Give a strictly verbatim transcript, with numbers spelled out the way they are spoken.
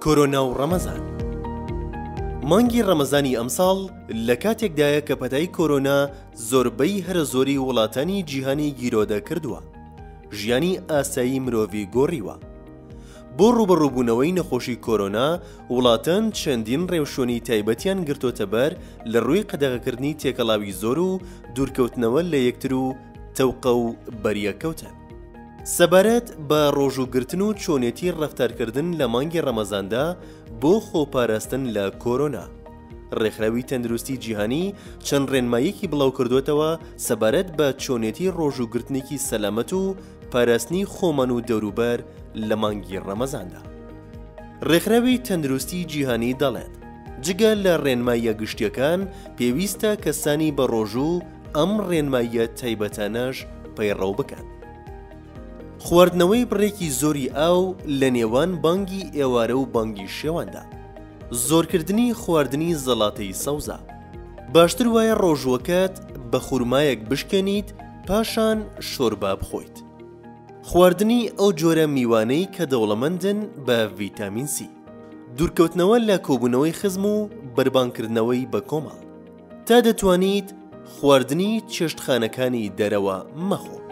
کۆرۆنا و ڕەمەزان. مانگی ڕەمەزانی ئەمساڵ لە کاتێکدایە کە پەتای کۆرۆنا زۆربەی هەرە زۆری وڵاتانی جیهانی گیرۆدە کردووە، ژیانی ئاسایی مرۆڤی گۆڕیوە. بۆ ڕوبەڕووبوونەوەی نەخۆشی کۆرۆنا وڵاتان چەندین ڕێوشۆنی تایبەتیان گرتۆتە بەر لە ڕووی قەدەغەکردنی تێکەڵاوی زۆر و دوورکەوتنەوە لە یەکتر و تەوقە و بەریەکەوتن. سەبارەت بە ڕۆژوگرتن و چۆنێتی ڕەفتارکردن لە مانگی ڕەمەزاندا بۆ خۆپاراستن لە کۆرۆنا، ڕێکخراوی تەندروستی جیهانی چەند ڕێنماییەکی بڵاو کردوێتەوە سەبارەت بە چۆنێتی ڕۆژوگرتنێکی سەلامەت و پاراستنی خۆمان و دەوروبەر لە مانگی ڕەمەزاندا. ڕێکخراوی تەندروستی جیهانی دەڵێت جگە لە ڕێنماییە گشتیەکان پێویستە کەسانی بە ڕۆژوو ئەم ڕێنماییە تایبەتانەش پەیڕەو بکەن. خواردنەوەی بڕێکی زۆری ئاو لە نێوان بانگی ئێوارە و بانگی شێواندا، زۆرکردنی خواردنی زەڵاتەی سەوزە. باشتر وایە ڕۆژوەکەت بە خوورمایەک بشکێنیت پاشان شۆربا بخۆیت. خواردنی ئەو جۆرە میوانەی کە دەوڵەمەندن بە ڤیتامین سی، دوورکەوتنەوە لە کۆبوونەوەی خزم و بەربانکردنەوەی بە کۆمەڵ، تا دەتوانیت خواردنی چێشتخانەکانی دەرەوە مەخۆ.